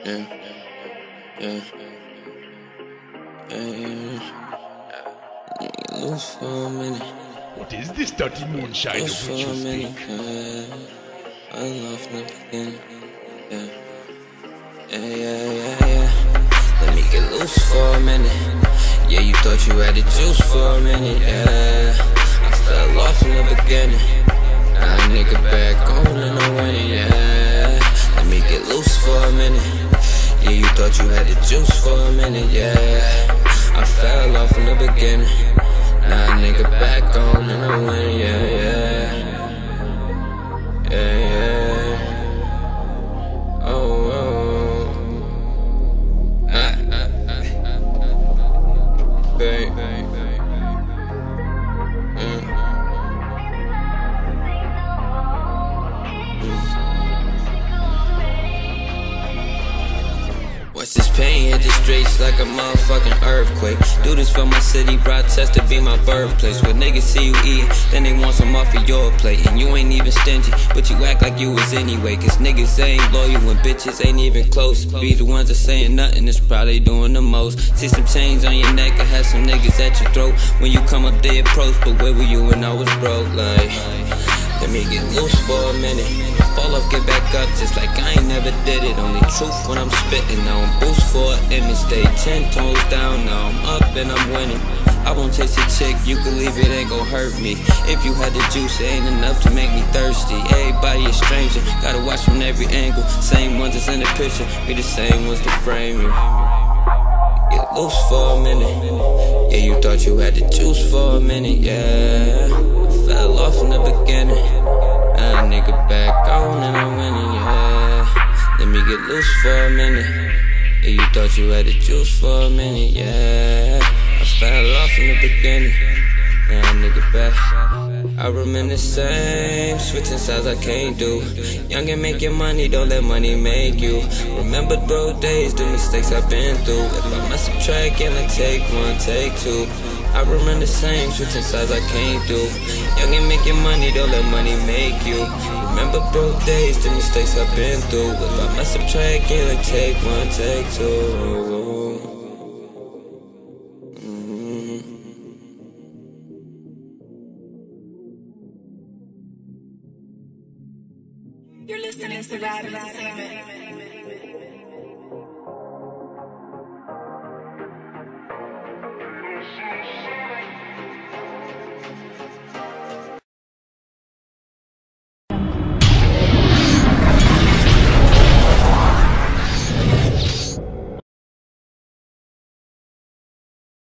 Yeah, yeah, yeah. Lose for a minute. What is this dirty moonshine Lose of for which you a speak? minute. I love from the beginning. Yeah, yeah. Let me get loose for a minute. Yeah, you thought you had the juice for a minute. Yeah, I fell off from the beginning. Now a nigga back on and I'm winning. Yeah, let me get loose for a minute. Yeah, you thought you had the juice for a minute. Yeah, I fell off from the beginning. Now a nigga back on and I'm winning. Yeah. Watch this pain hit the streets like a motherfucking earthquake. Do this for my city, Rochester be my birthplace. When niggas see you eating, then they want some off of your plate. And you ain't even stingy, but you act like you was anyway. Cause niggas ain't loyal when bitches ain't even close. Be the ones that saying nothing, that's probably doing the most. See some chains on your neck, I had some niggas at your throat. When you come up they approach, but where were you when I was broke? Like, let me get loose for a minute. Fall off, get back up, just like I ain't never did it. Only truth when I'm spitting. Now I'm boost for an image. Stay 10 toes down, now I'm up and I'm winning. I won't chase a chick, you can leave it, ain't gon' hurt me. If you had the juice, it ain't enough to make me thirsty. Everybody a stranger, gotta watch from every angle. Same ones that's in the picture, be the same ones to frame you. Get loose for a minute. Yeah, you thought you had the juice for a minute, yeah. Fell off in the beginning. Now a nigga back on and I'm winning, yeah. Let me get loose for a minute. Yeah, you thought you had the juice for a minute, yeah. I fell off in the beginning. Now a nigga back. I remain the same, switching sides I can't do. Young and making money, don't let money make you. Remember broke days, the mistakes I've been through. If I mess up track and I take one, take two. I remain the same, switching sides I can't do. Young and making money, don't let money make you. Remember broke days, the mistakes I've been through. If I mess up track and I take one, take two. You're listening to Rap Entertainment.